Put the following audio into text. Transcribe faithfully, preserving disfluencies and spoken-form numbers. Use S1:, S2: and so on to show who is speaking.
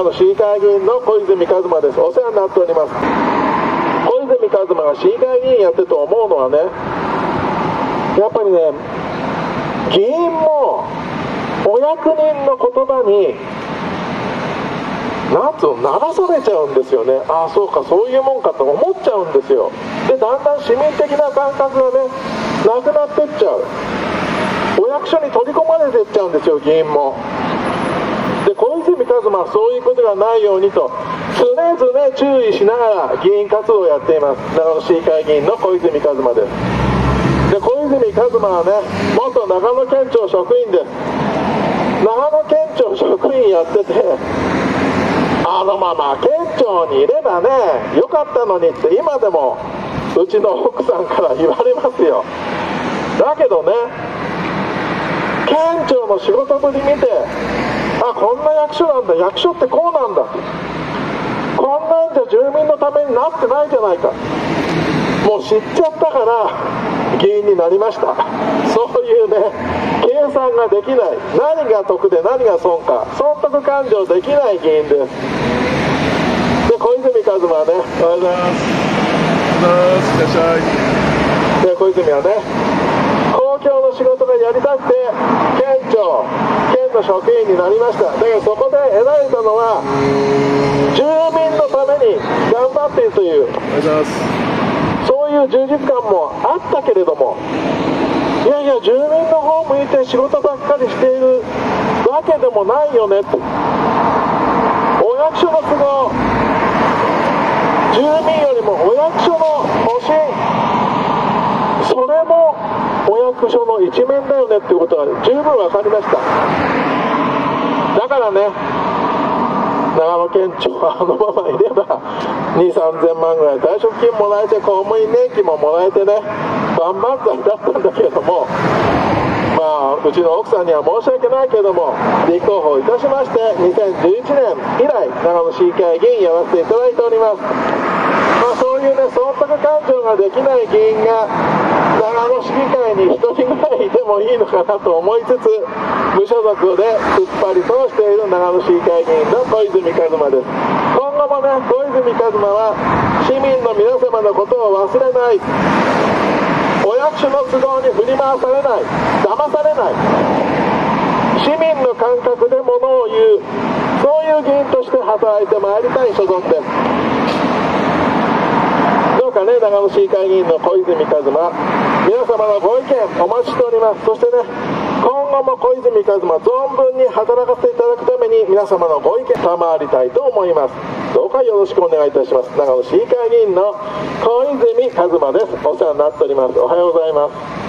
S1: 長野市議会議員の小泉一馬です。お世話になっております。小泉一馬が市議会議員やってて思うのはね、やっぱりね、議員もお役人の言葉になんつうの、流されちゃうんですよね。ああそうか、そういうもんかと思っちゃうんですよ。でだんだん市民的な感覚がねなくなってっちゃう。お役所に取り込まれてっちゃうんですよ、議員も。で小泉一馬はそういうことがないようにと常々注意しながら議員活動をやっています。長野市議会議員の小泉一馬です。で小泉一馬はね、元長野県庁職員です。長野県庁職員やってて、あのまま県庁にいればねよかったのにって今でもうちの奥さんから言われますよ。だけどね、県庁の仕事ぶり見て、あ、こんな役所なんだ、役所ってこうなんだ、こんなんじゃ住民のためになってないじゃないか、もう知っちゃったから議員になりました。そういうね計算ができない、何が得で何が損か損得勘定できない議員です。で小泉一馬はね、おはようございます。おはようございます。いらっしゃい。で小泉はね、公共の仕事がやりたくて県庁県の職員になりました。だけどそこで得られたのは住民のために頑張っているという、おはようございます、そういう充実感もあったけれども、いやいや住民の方向いて仕事ばっかりしているわけでもないよねと、お役所の都合、住民よりもお役所の保身、それもお役所の一面だよねっていうことが十分分かりました。だからね、長野県庁はあのままいればにせんさんぜんまんぐらい退職金もらえて公務員年金ももらえてね万々歳だったんだけれども、まあうちの奥さんには申し訳ないけれども立候補いたしまして、にせんじゅういちねん以来長野市議会議員やらせていただいております。まあ、そういうね損得勘定ができない議員が長野市議会にひとりぐらいいてもいいのかなと思いつつ、無所属で突っ張り通している長野市議会議員の小泉一馬です。今後もね小泉一馬は市民の皆様のことを忘れない、お役所の都合に振り回されない、騙されない、市民の感覚でものを言う、そういう議員として働いてまいりたい所存です。どうかね、長野市議会議員の小泉一馬、皆様のご意見お待ちしております。そしてね、今後も小泉一馬存分に働かせていただくために皆様のご意見賜りたいと思います。どうかよろしくお願いいたします。長野市議会議員の小泉一馬です。お世話になっております。おはようございます。